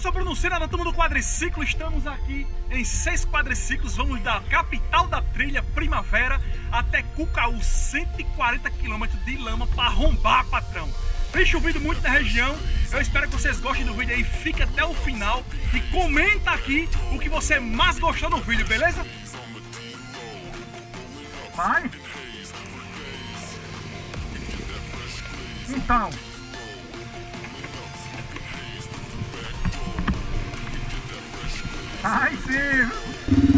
sou Bruno Senna, da turma do quadriciclo. Estamos aqui em 6 quadriciclos. Vamos da capital da trilha, Primavera, até Cucaú, 140 km de lama para arrombar, patrão. Tem chovido muito na região. Eu espero que vocês gostem do vídeo aí. Fique até o final e comenta aqui o que você mais gostou no vídeo, beleza? Vai! Então... Ai, sim!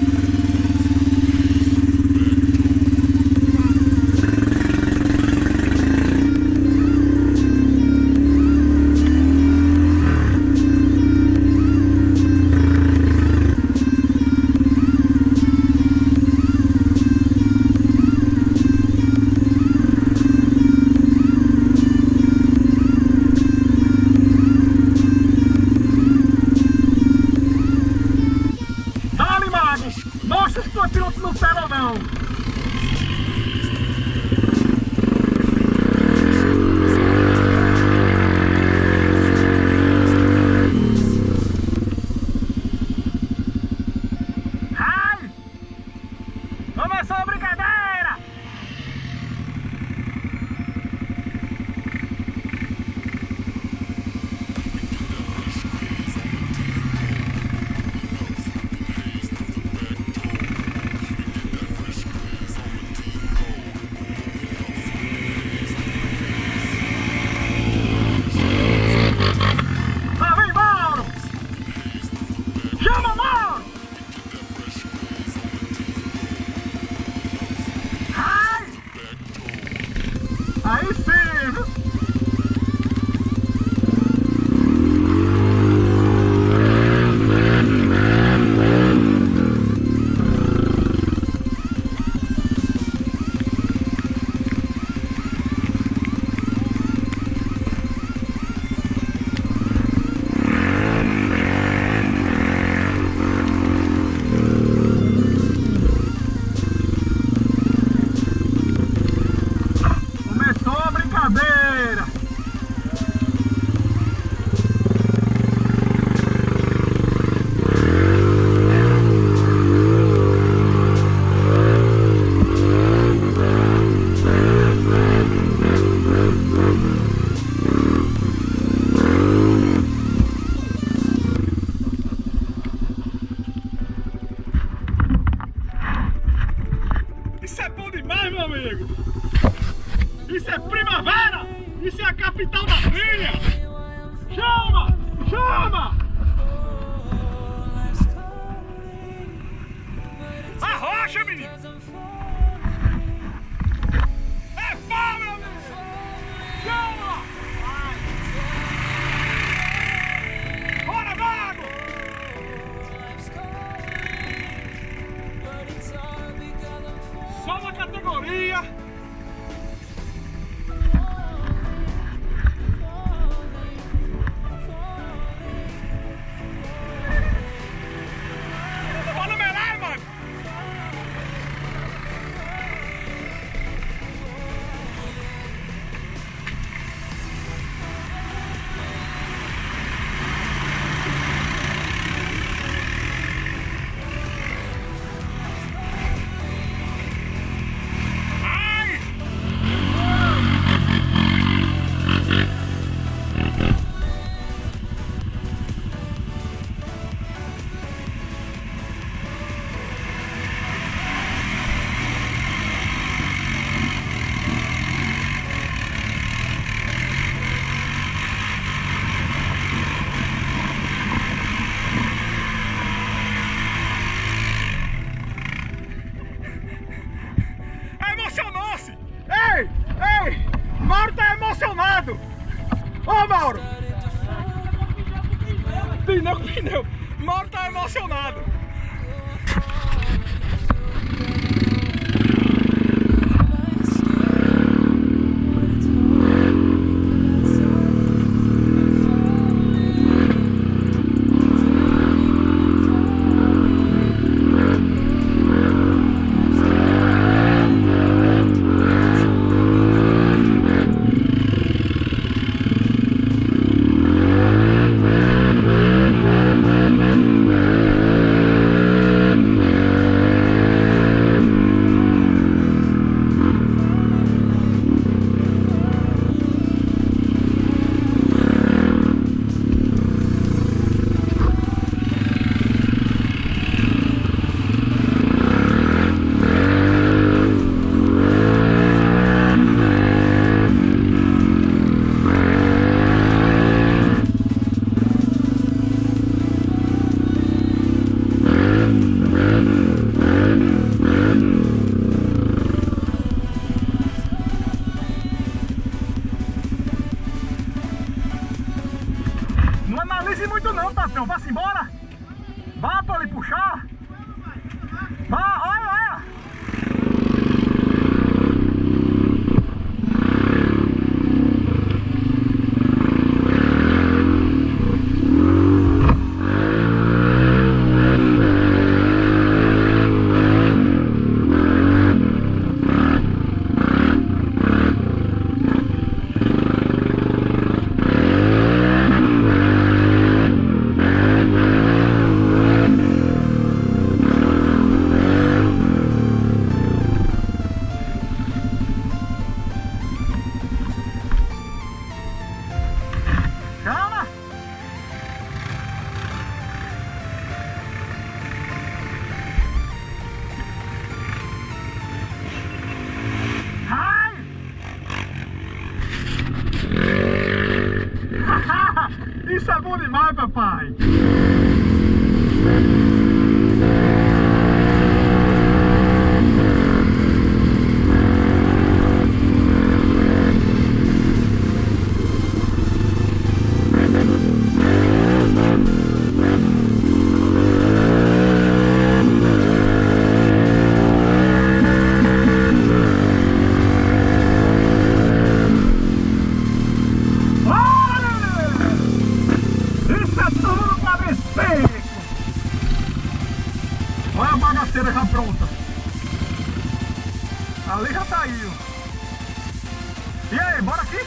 Mostra se tu é piloto no céu ou não! Ai! Começou a brincadeira! Aí sim, viu? Isso é bom demais, meu amigo! Isso é Primavera! Isso é a capital da trilha! Chama! Chama! Arrocha, menino! É pau, meu amigo! Chama! Bora, vago! Só uma categoria. Bora melar, mano. Ei! Mauro tá emocionado! Ô, Mauro! Pneu com pneu! Mauro tá emocionado! muito não, patrão. Vá-se embora. Vá pra ali puxar. Vá, olha, olha. Isso é bom demais, papai! Olha a bagaceira já pronta. Ali já saiu. E aí, bora aqui?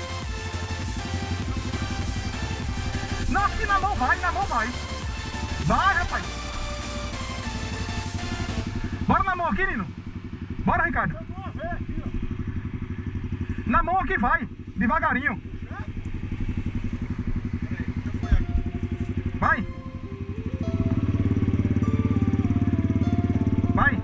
Não, aqui na mão vai, na mão vai. Vai, rapaz. Bora na mão aqui, Nino. Bora, Ricardo. Na mão aqui vai, devagarinho. Vai. Vai.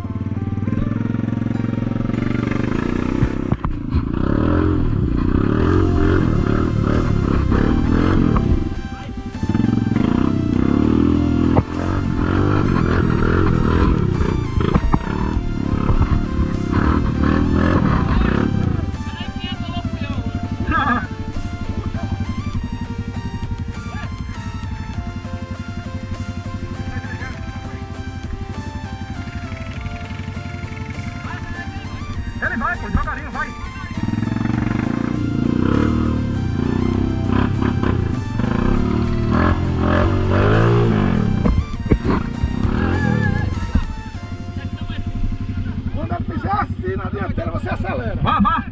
Ele vai, pô, devagarinho, vai. Quando ele fizer assim na dianteira, você acelera. Vá, vá.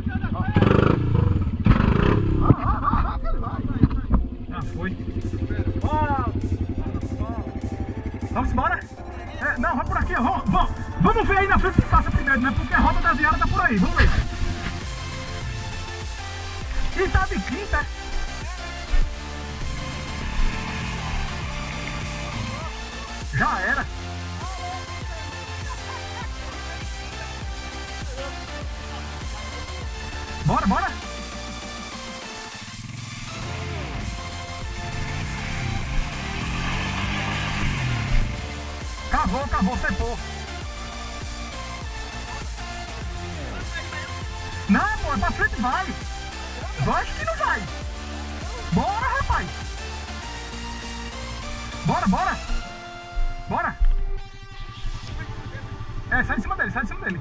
Vá, que ele vai. Já foi. Vamos embora? É, não, vai por aqui, vamos ver aí na frente que passa primeiro, né? Porque a roda da viada tá por aí, vamos ver. E tá de quinta. Já era. Bora, bora. Acabou, cepou. Não, pô, é pra frente vai. Acho que não vai. Bora, rapaz. Bora, bora. Bora. É, sai de cima dele, sai de cima dele.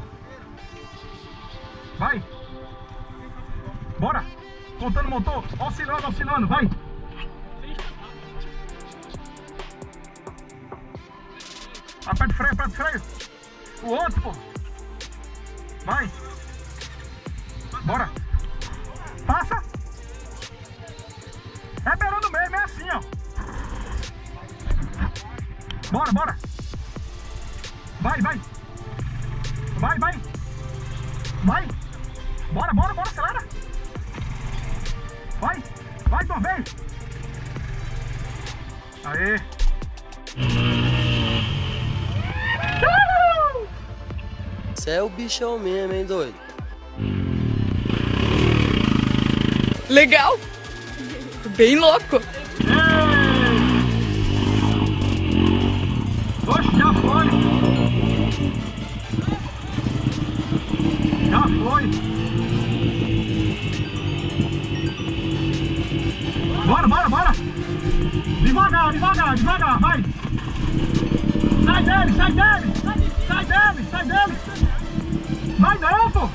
Vai. Bora. Contando o motor, oscilando, oscilando, vai. Aperta o freio, aperta o freio. O outro, pô. Vai. Bora. Passa. É beirando mesmo, é assim, ó. Bora, bora. Vai, vai. Vai, vai. Vai. Bora, bora, bora, acelera. Vai. Vai de uma vez. Aê. Você é o bichão mesmo, hein, doido? Legal! Bem louco! Oxe, já foi! Já foi! Bora, bora, bora! Devagar, devagar, vai. Sai dele, sai dele. Sai dele, sai dele. Vai não, pô.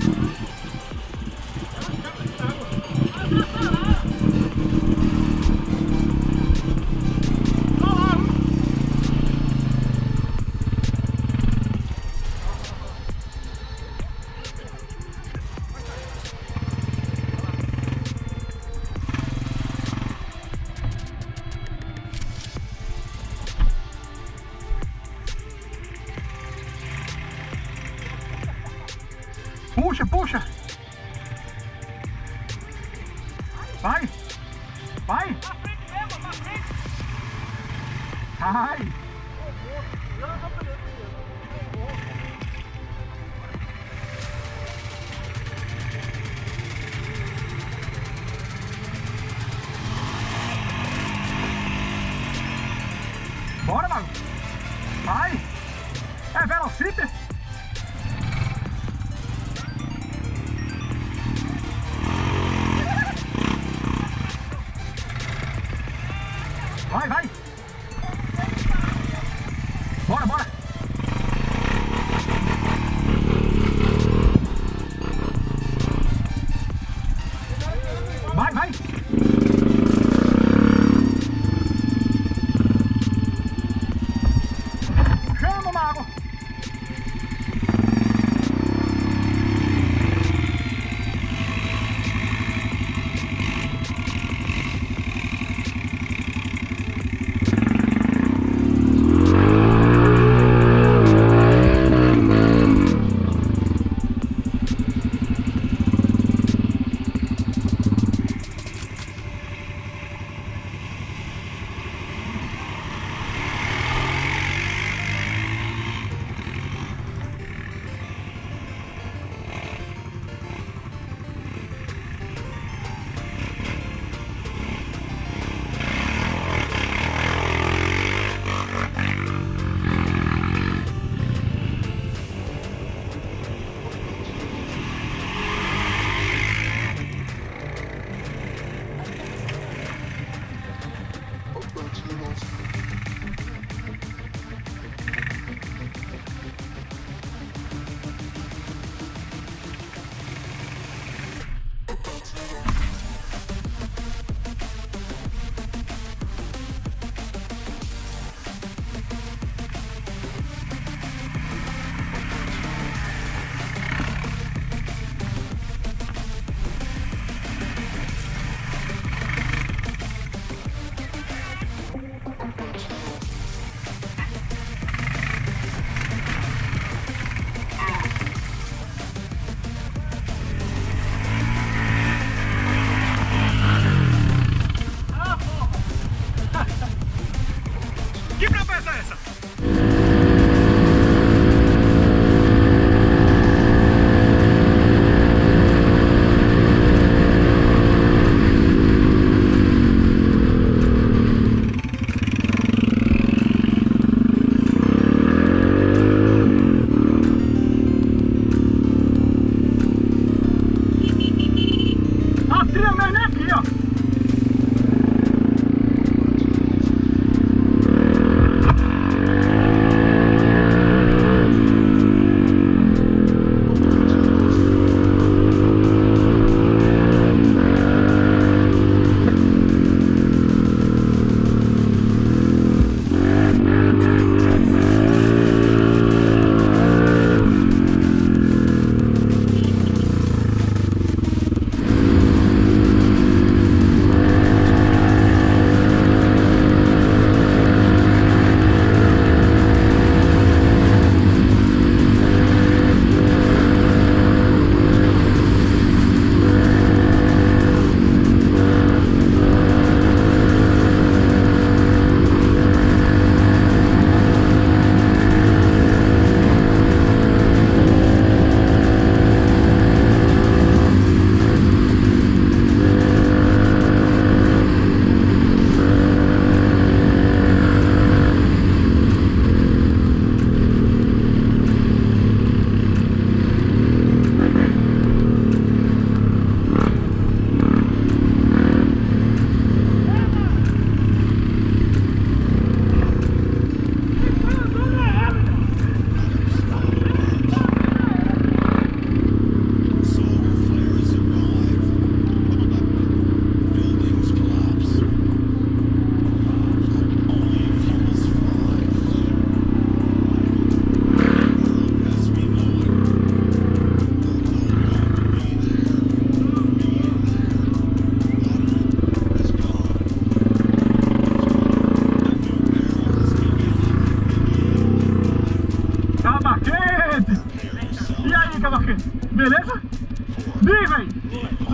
Puxa, puxa. Vai. Vai. Vai. Bora, Mago. Vai. É velocípede. Vai, vai! Bora, bora! Vai, vai! Chama o Mago!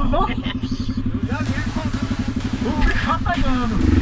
ó. O bicho tá pegando.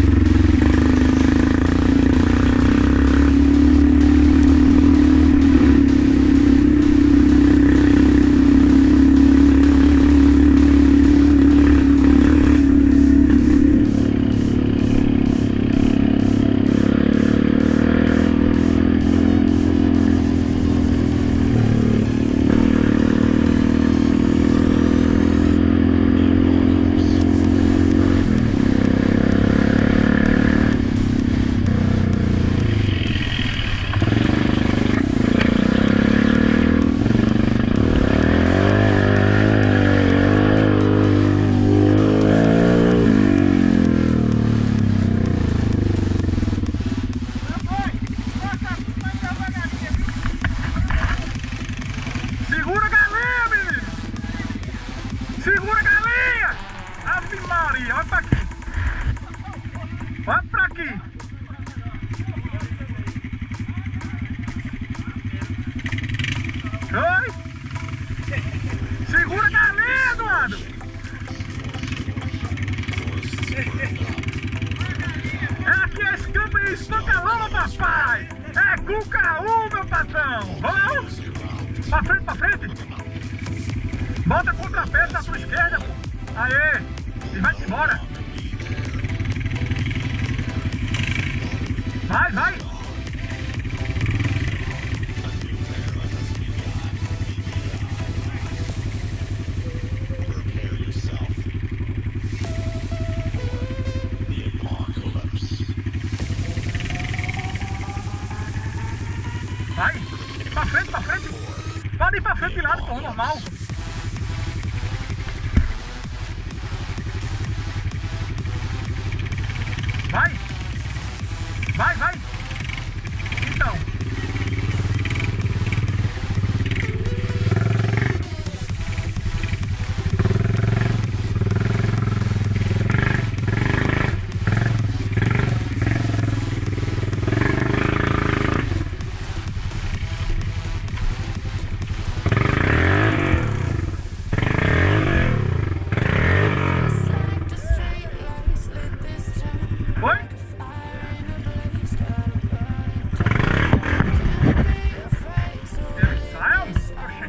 Segura a galinha, menino! Segura a galinha! Ave Maria, olha pra aqui! Olha pra aqui! Oi! Segura a galinha, Eduardo! É aqui a escampa e espanca-lama, papai! É Cucaú, meu patrão! Vamos! Pra frente, pra frente! Bota contra a peça da sua esquerda, pô! Aê! E vai-te embora! Vai, vai! Vai! Pra frente, pra frente! Pode ir pra frente de lado, pô, normal! Vai! Vai, vai! Então! Foi? Ele saiu? Oxê.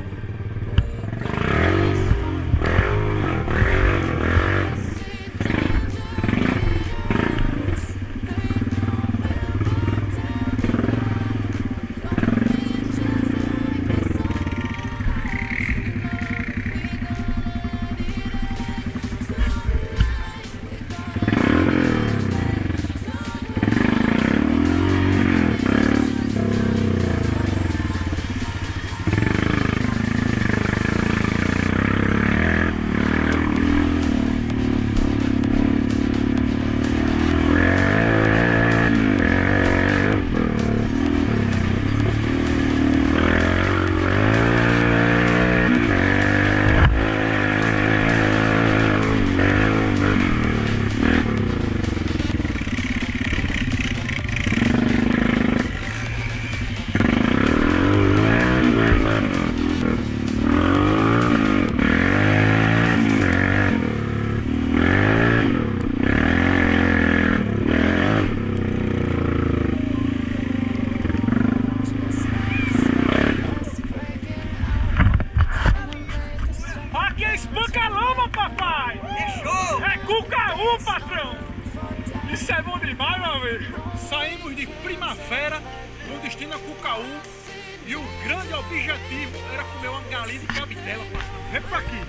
Aqui é espanca-lama, papai! É show! É Cucaú, patrão! Isso é bom demais, meu amigo! Saímos de Primavera, com destino a Cucaú, e o grande objetivo era comer uma galinha de cabidela, patrão. Vem pra aqui!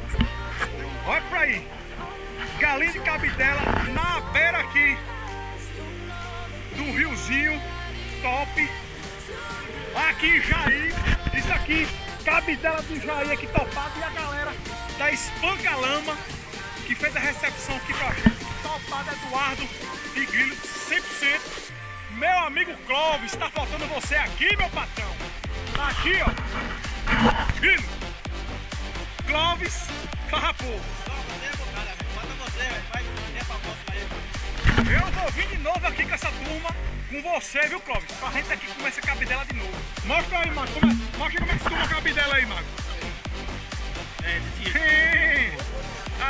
Olha pra aí! Galinha de cabidela na beira aqui do riozinho, top! Aqui em Jair, isso aqui, cabidela do Jair aqui topado, e a galera da Espanca-Lama que fez a recepção aqui pra gente, topado Eduardo de Grilo, 100%. Meu amigo Clóvis, tá faltando você aqui, meu patrão. Tá aqui, ó. Grilo, Clóvis, Farraposo. Eu vou vir de novo aqui com essa turma, com você, viu, Clóvis? Pra gente aqui comer essa cabidela de novo. Mostra aí, Mago. Mostra como é que se toma a cabidela aí, Mago.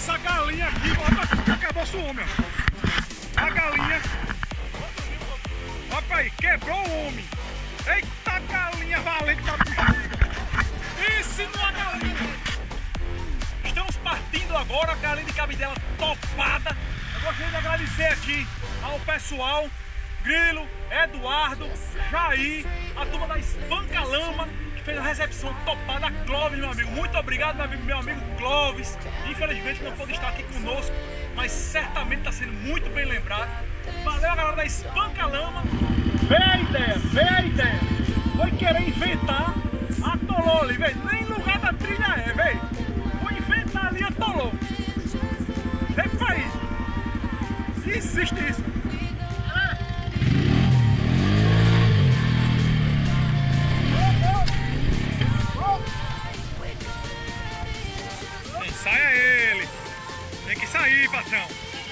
essa galinha aqui, bota, acabou o homem, ó. A galinha, olha aí, quebrou o homem. Eita galinha valente da bexiga. Ensinou a galinha. Estamos partindo agora, a galinha de cabidela topada. Eu gostaria de agradecer aqui ao pessoal, Grilo, Eduardo, Jair, a turma da Espanca Lama, que fez a recepção topada, Clóvis, meu amigo. Muito obrigado, meu amigo Clóvis. Infelizmente não pôde estar aqui conosco, mas certamente está sendo muito bem lembrado. Valeu a galera da Espanca Lama. Vê a ideia. Foi querer inventar, atolou ali, velho. Nem lugar da trilha é, velho. Foi inventar ali, atolou. Vem pra aí. Existe isso. Quem sai é ele. Tem que sair, patrão.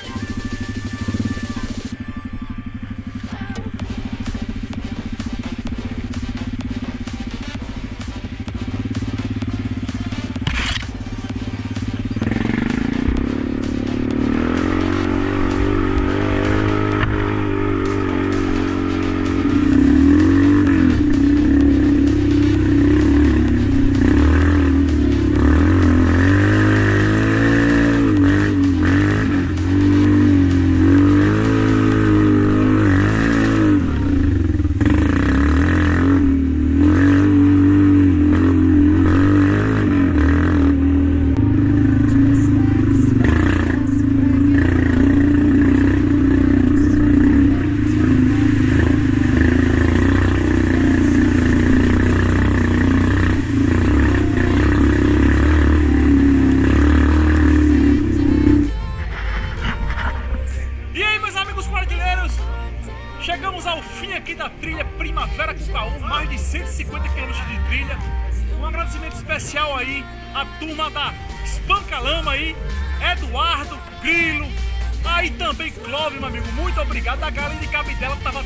Chegamos ao fim aqui da trilha Primavera Cucaú, mais de 150 km de trilha. Um agradecimento especial aí à turma da Espanca Lama aí, Eduardo, Grilo, aí também Clóvis, meu amigo, muito obrigado. A galinha de cabidela tava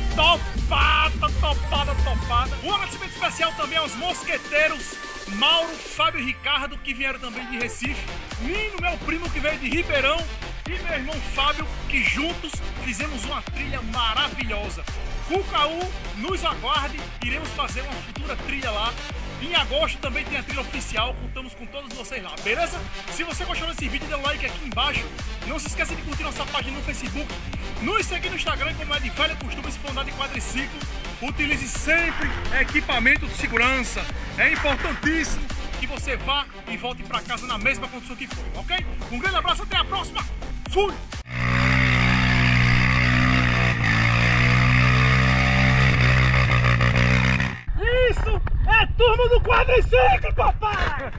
topada. Um agradecimento especial também aos mosqueteiros Mauro, Fábio e Ricardo, que vieram também de Recife, Nino, meu primo, que veio de Ribeirão, e meu irmão Fábio, que juntos fizemos uma trilha maravilhosa. Cucaú, nos aguarde, iremos fazer uma futura trilha lá. Em agosto também tem a trilha oficial, contamos com todos vocês lá, beleza? Se você gostou desse vídeo, dê um like aqui embaixo. Não se esqueça de curtir nossa página no Facebook, nos seguir no Instagram, como é de velho costume, se for andar de quadriciclo. Utilize sempre equipamento de segurança. É importantíssimo que você vá e volte para casa na mesma condição que foi, ok? Um grande abraço, até a próxima. Fui! Isso é turma do quadriciclo, papai!